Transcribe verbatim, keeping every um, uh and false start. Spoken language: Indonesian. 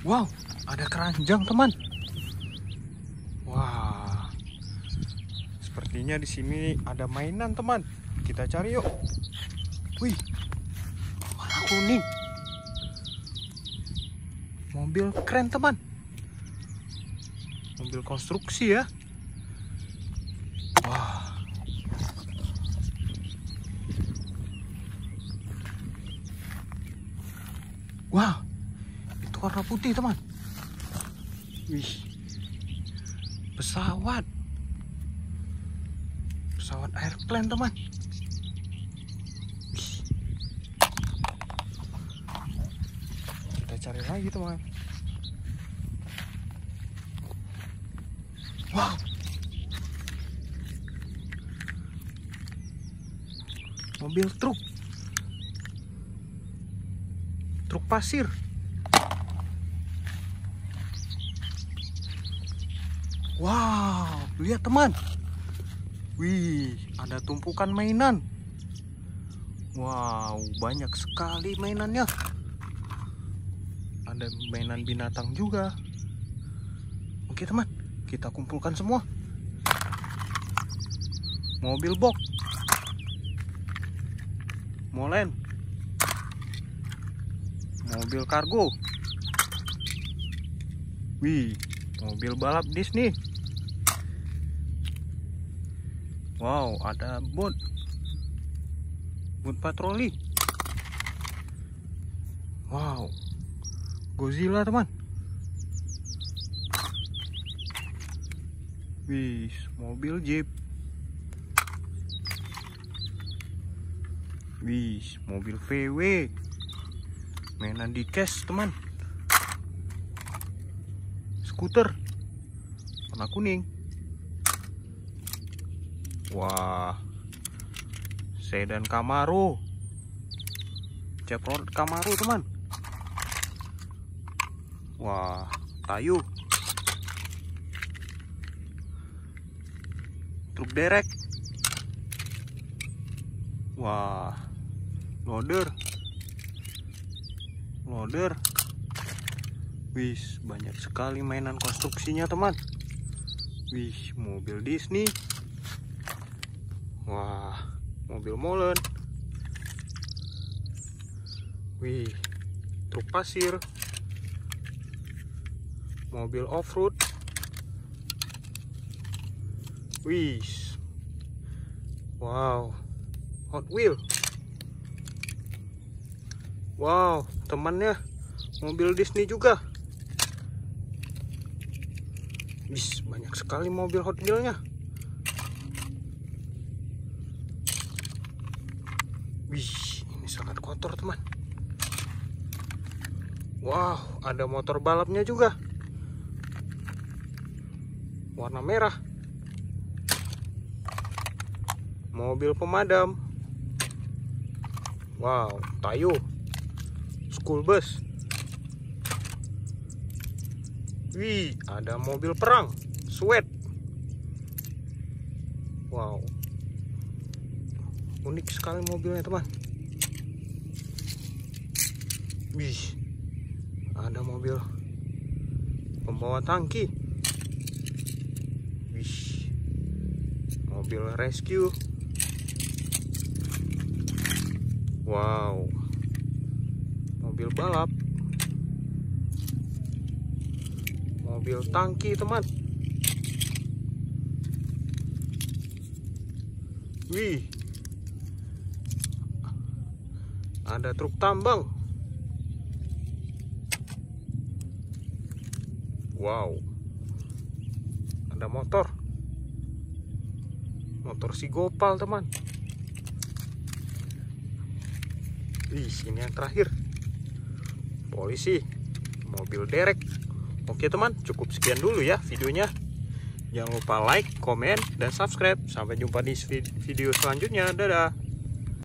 Wow, ada keranjang teman. Wah, sepertinya di sini ada mainan teman. Kita cari yuk. Wih, warna kuning. Mobil keren teman. Mobil konstruksi ya. Wah. Wah, itu warna putih teman. Wih, pesawat. Pesawat airplane teman. Wih. Kita cari lagi teman. Wow. Mobil truk. Truk pasir. Wow, lihat teman. Wih, ada tumpukan mainan. Wow, banyak sekali mainannya. Ada mainan binatang juga. Oke teman, kita kumpulkan semua. Mobil box. Molen. Mobil kargo. Wih, mobil balap Disney. Wow, ada boot. Boot patroli. Wow, Godzilla teman. Wih, mobil Jeep. Wih, mobil V W. Mainan di cash teman. Skuter warna kuning. Wah, sedan Camaro. Chevrolet Camaro teman. Wah, Tayu. Truk derek. Wah, loader. Loader. Wih, banyak sekali mainan konstruksinya teman. Wih, mobil Disney. Wah, mobil molen. Wih, truk pasir. Mobil off-road. Wih. Wow, Hot Wheel. Wow, temannya mobil Disney juga. Wih, banyak sekali mobil Hot Wheel-nya. Wih, ini sangat kotor teman. Wow, ada motor balapnya juga. Warna merah. Mobil pemadam. Wow, Tayo. School bus. Wih, ada mobil perang. Sweat. Wow, unik sekali mobilnya teman. Wih, ada mobil pembawa tangki. Wih, mobil rescue. Wow, mobil balap. Mobil tangki teman. Wih, ada truk tambang. Wow, ada motor. Motor si Gopal teman. Wih, ini yang terakhir. Polisi. Mobil derek. Oke teman, cukup sekian dulu ya videonya. Jangan lupa like, komen, dan subscribe. Sampai jumpa di video selanjutnya. Dadah.